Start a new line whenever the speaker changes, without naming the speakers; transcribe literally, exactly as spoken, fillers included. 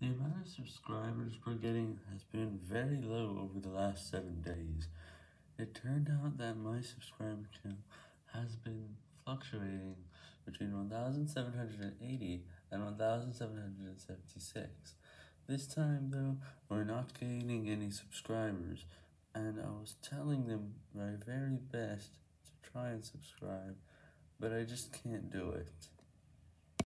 The amount of subscribers we're getting has been very low over the last seven days. It turned out that my subscriber count has been fluctuating between one thousand seven hundred eighty and one thousand seven hundred seventy-six. This time though, we're not gaining any subscribers, and I was telling them my very best to try and subscribe, but I just can't do it.